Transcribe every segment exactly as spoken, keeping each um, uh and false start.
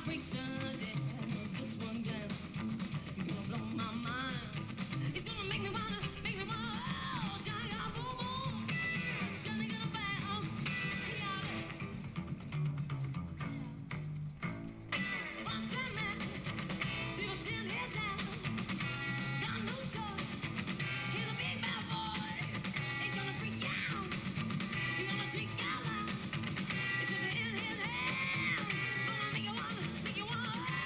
equations, yeah. Just one glance, he's gonna blow my mind. He's gonna make me wanna, make me wanna, oh, Johnny got boom boom, Johnny got a bang, he got it. Box that man, see what's in his eyes. Got no choice. He's a big bad boy. He's gonna freak out. He's gonna shake out loud. It's just in his hand. Gonna make you wanna, make you wanna.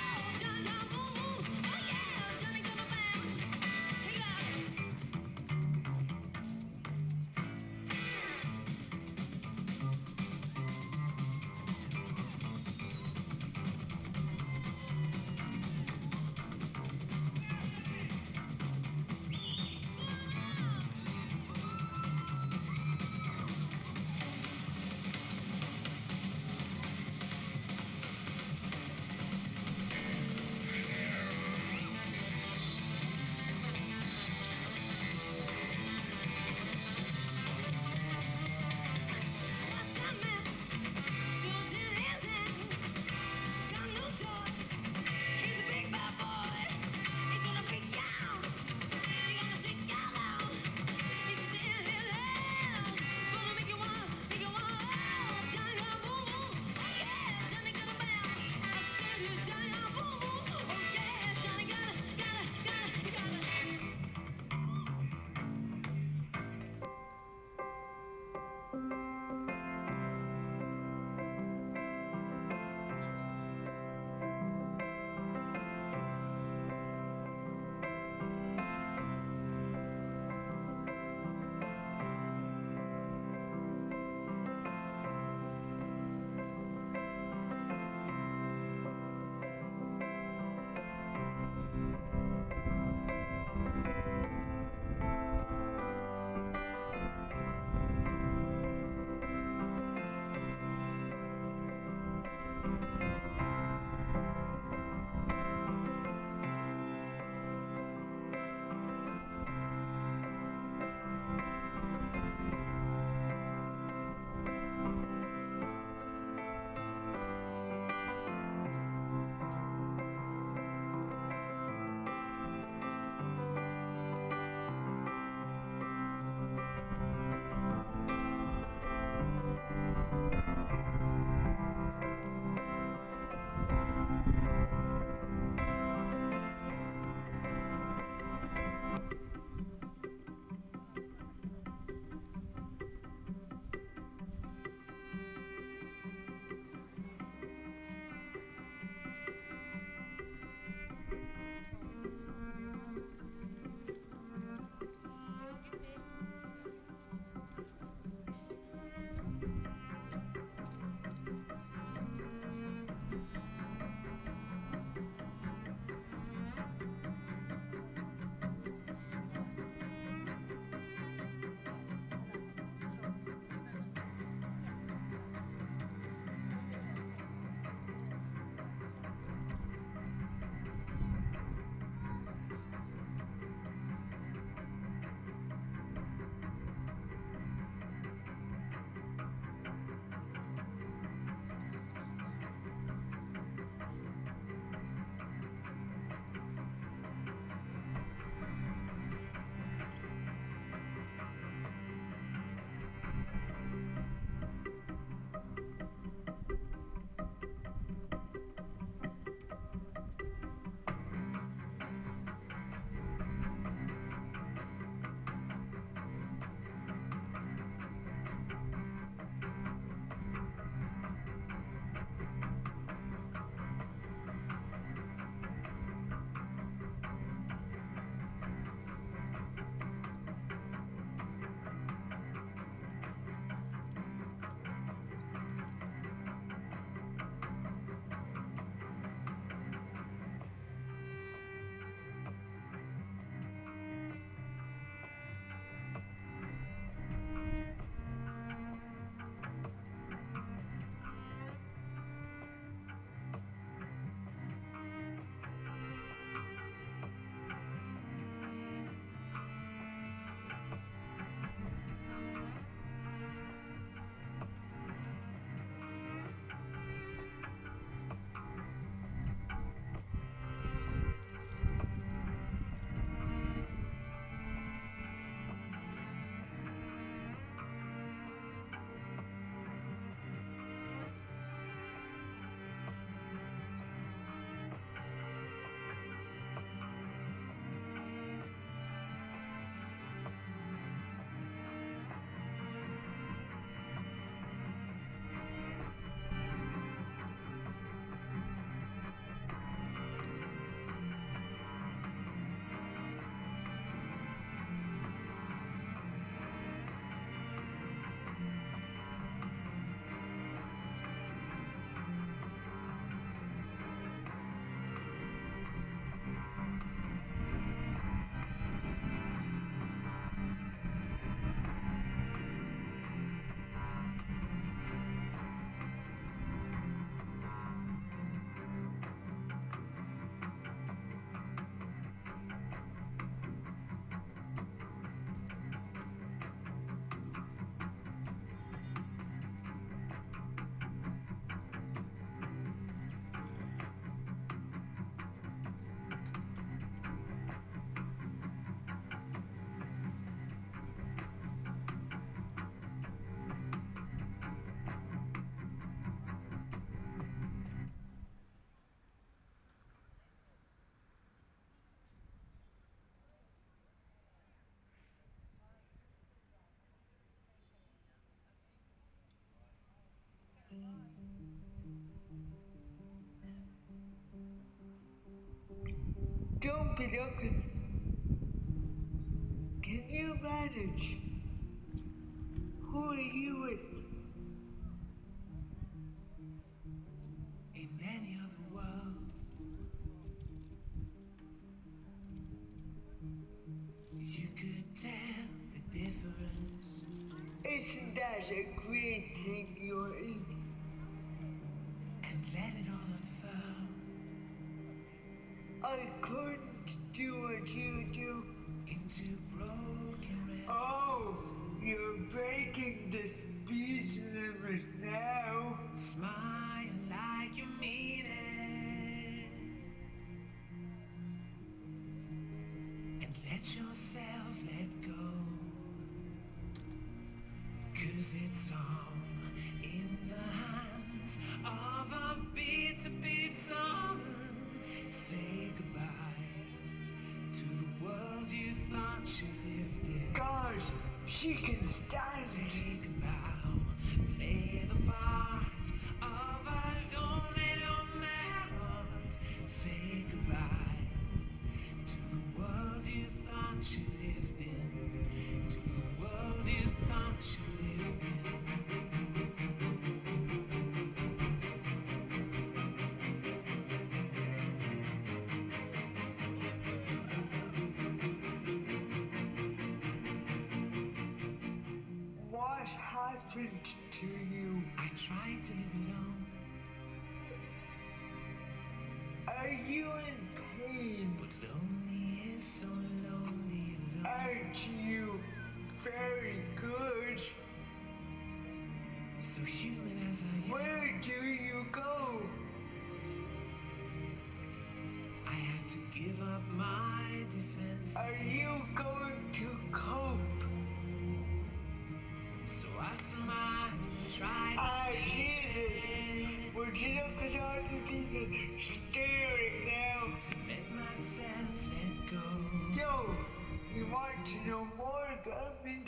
Don't be looking. Can you manage? Who are you with? In any other world, you could tell the difference. Isn't that a great thing you're in? And let it all unfurl. I couldn't do what you do. Into broken ribs. Oh, you're breaking the speech limit now. Smile like you mean it. And let yourself let go. Cause it's all in the hands of a beat to beat song. Say goodbye to the world you thought you lived in. God, she can stand it. Take a bow, play the part of a lonely, lonely heart. Say goodbye to the world you thought you lived in. To the world you thought you lived in. What happened to you? I tried to live alone, Are you in pain? but lonely is so lonely alone. Aren't you very good? So human as I am, Where do you go? I had to give up my defense. Are you going to cope? So I smiled and tried Ah, to Jesus! Would you look at all the people staring now? to let myself let go. So, you want to know more about me?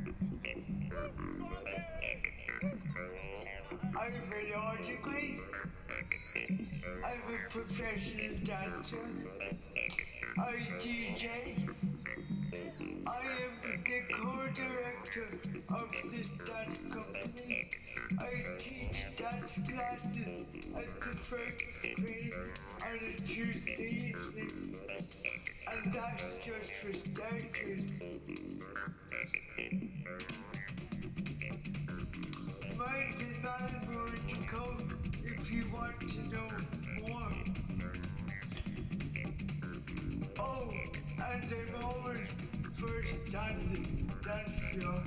I have a law degree. I'm a professional dancer. I D J. I am the co-director of this dance company. I teach dance classes at the first grade on a Tuesday evening. And that's just for starters. Mine's in Malibu to come if you want to know more. Oh, and I'm always first standing dance floor.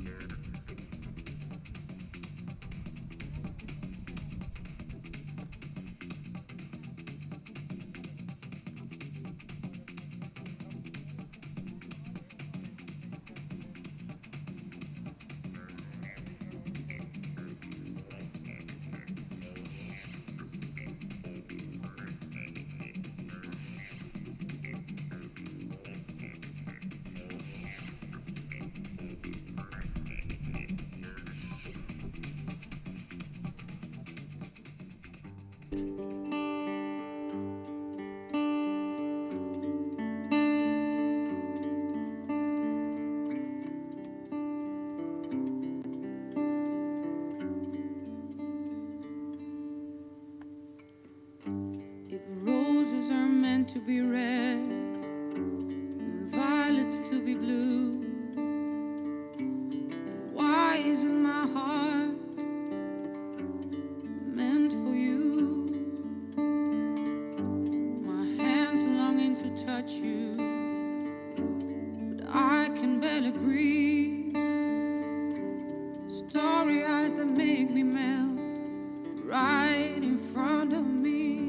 If roses are meant to be red and violets to be blue, why isn't my heart meant for you? My hands longing to touch you, but I can barely breathe. Starry eyes that make me melt right in front of me.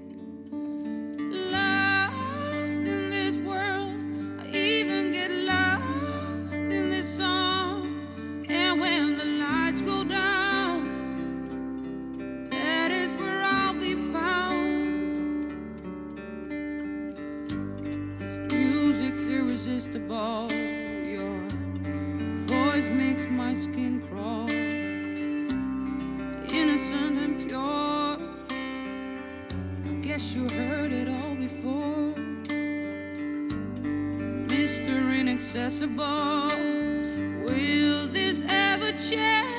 Lost in this world, I even get lost in this song. And when the lights go down, that is where I'll be found. This music's irresistible. Your voice makes my skin crawl. Innocent and pure, I guess you heard it all before. inaccessible. Will this ever change?